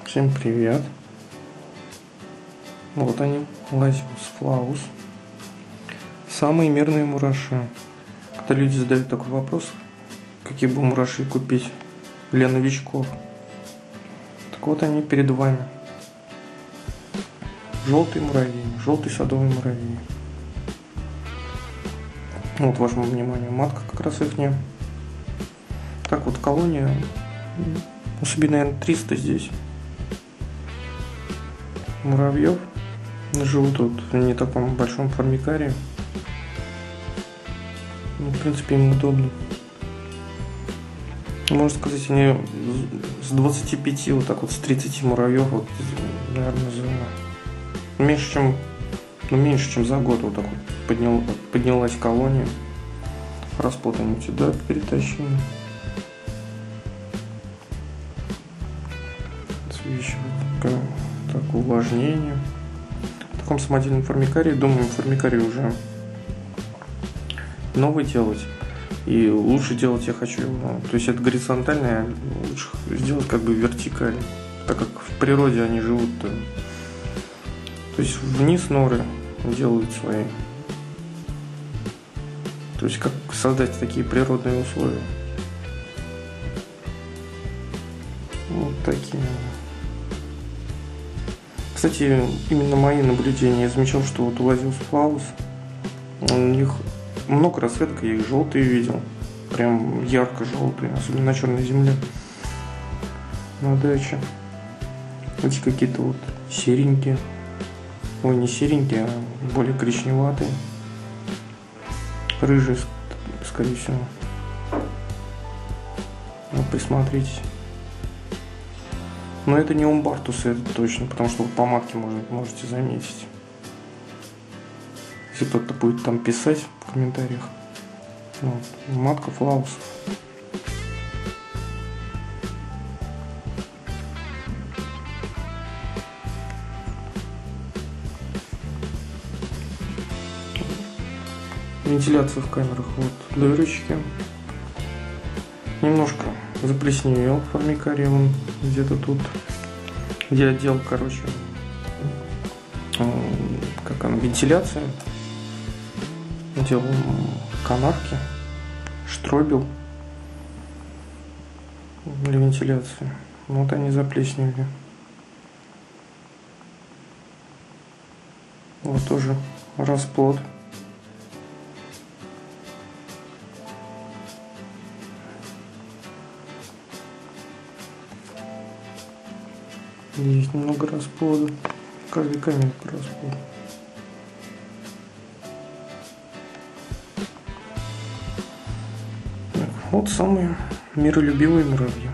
Всем привет! Вот они, Лазиус флаус. Самые мирные мураши. Когда люди задают такой вопрос, какие бы мураши купить для новичков, так вот они перед вами. Желтый муравей, желтый садовый муравей. Вот вашему вниманию матка как раз их не. Так вот колония, особенно, наверное, 300 здесь муравьев живут тут в не таком большом формикарии. Ну, в принципе, им удобно. Можно сказать, они с 25, вот так вот с 30 муравьев, вот, наверное, за меньше, чем за год вот так вот поднялась колония. Расплод они сюда перетащили. Так, увлажнение. В таком самодельном формикарии, думаю, формикарий уже новый делать. И лучше делать я хочу его, то есть это горизонтальное, лучше сделать как бы вертикально, так как в природе они живут, то есть вниз норы делают свои. То есть как создать такие природные условия. Вот такие. Кстати, именно мои наблюдения, я замечал, что вот у Лазиус флаус у них много расцветок, я их желтые видел, прям ярко-желтые, особенно на черной земле, на даче. Эти какие-то вот серенькие, ой, не серенькие, а более коричневатые, рыжие, скорее всего. Вот присмотритесь. Но это не умбартусы, это точно, потому что вы по матке можете заметить. Если кто-то будет там писать в комментариях. Вот. Матка флаусов. Вентиляция в камерах. Вот дырочки. Немножко заплесневел формикарий, он где-то тут, где отдел, короче, как она, вентиляция, делал канавки, штробил для вентиляции. Вот они заплесневели. Вот тоже расплод. Есть немного расплода. Каждый камень по расплоду. Вот самые миролюбивые муравьи.